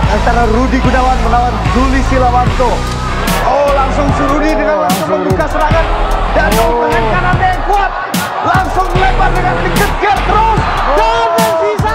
antara Rudi Gunawan melawan Zuli Silawanto. Oh, langsung si Rudi dengan langsung membuka serangan dan tangan kanannya yang kuat langsung melempar dengan dikejar terus dan tersisa.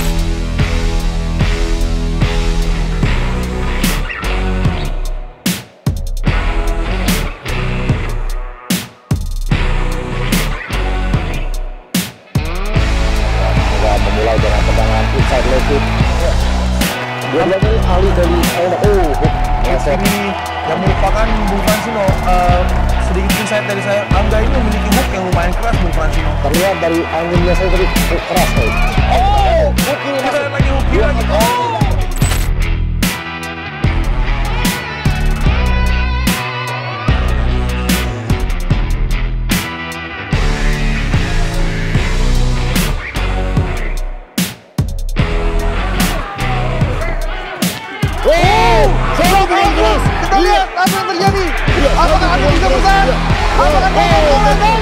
Memulai dengan tendangan inside leg kick. Dia ini ahli dari ini yang merupakan Bung Fransino. Sedikit insight dari saya, Angga ini memiliki hook yang lumayan keras, Bung Fransino. Terlihat dari anginnya saya tadi keras. Hook ini kita lihat lagi hook ini lagi. Kita lihat apa yang terjadi. Apakah ada bisa besar? Apakah dia menang?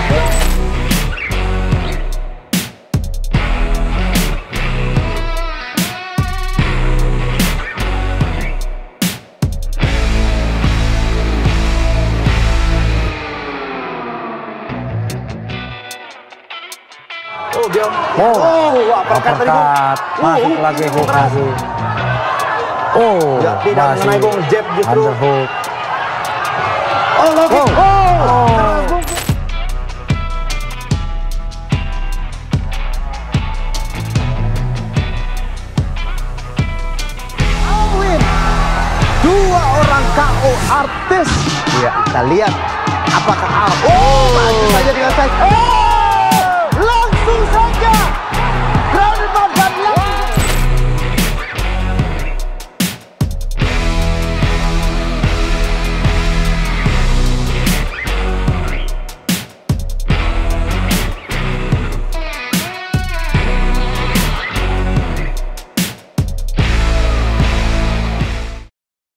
Oh, dia. Uppercut. Masuk lagi hook lagi. Oh, ya, tidak mengenai gong jab justru. Underhook. Oh, lagi. Alwin, dua orang KO artis. Ya, kita lihat apakah maju saja dengan saya.